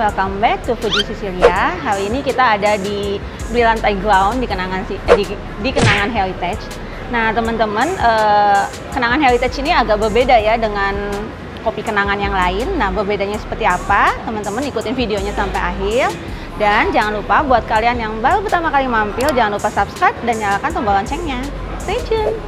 welcome back to Fuji Sicilia. Hari ini kita ada di Lantai Ground di Kenangan Heritage. Nah teman-teman, Kenangan Heritage ini agak berbeda ya dengan kopi kenangan yang lain. Nah berbedanya seperti apa? Teman-teman ikutin videonya sampai akhir. Dan jangan lupa buat kalian yang baru pertama kali mampir, jangan lupa subscribe dan nyalakan tombol loncengnya. Stay tune!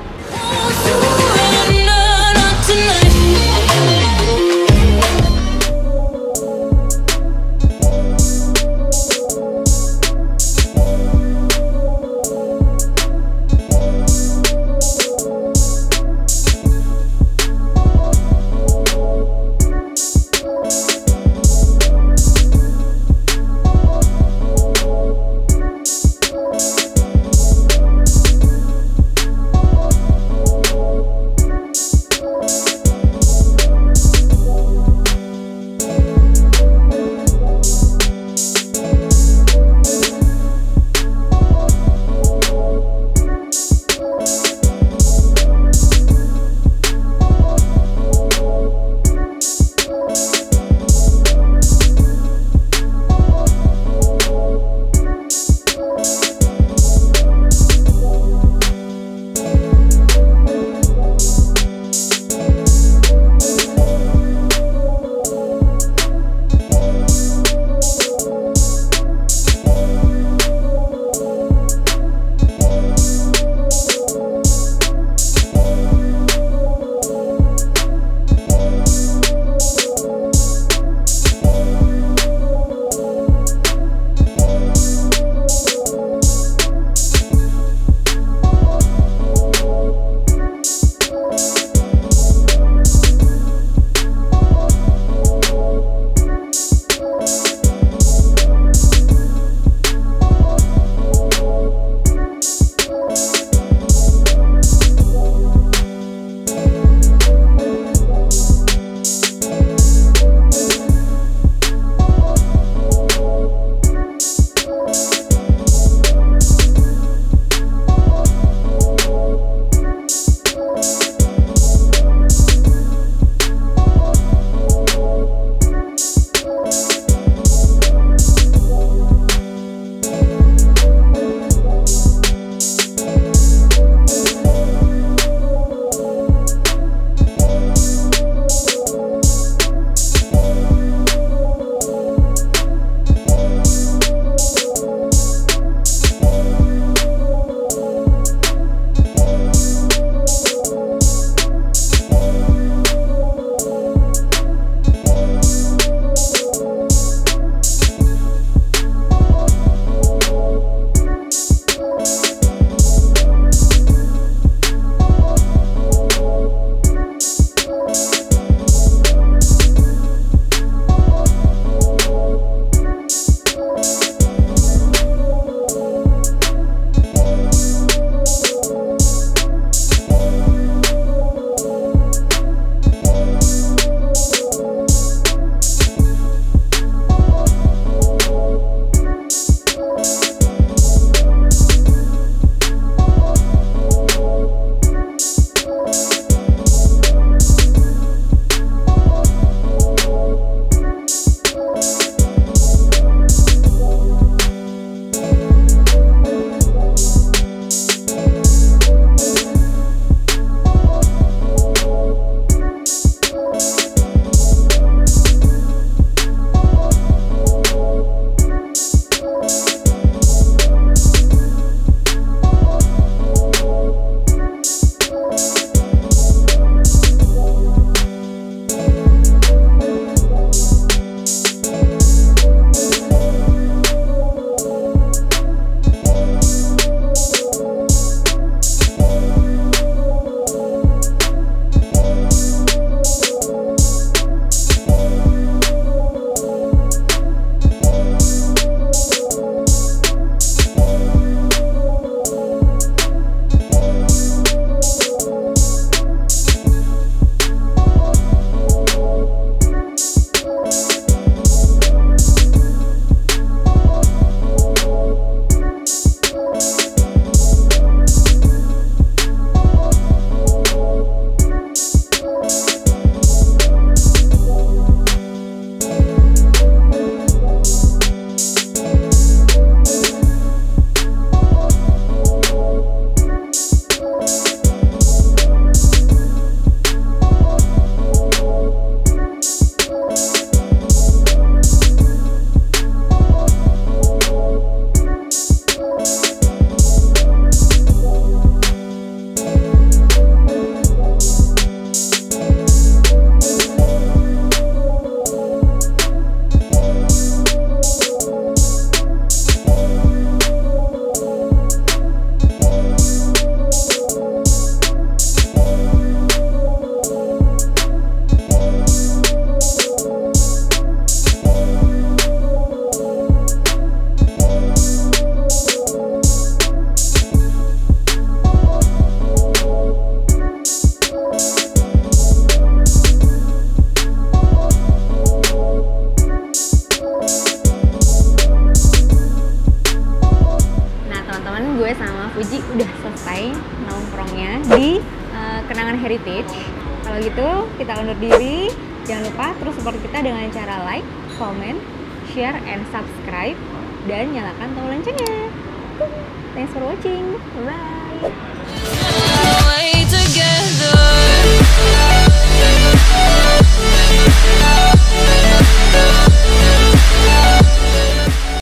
teman-teman, gue sama Fuji udah selesai nongkrongnya di Kenangan Heritage. Kalau gitu kita undur diri. Jangan lupa terus support kita dengan cara like, comment, share, and subscribe, dan nyalakan tombol loncengnya. Thanks for watching. Bye.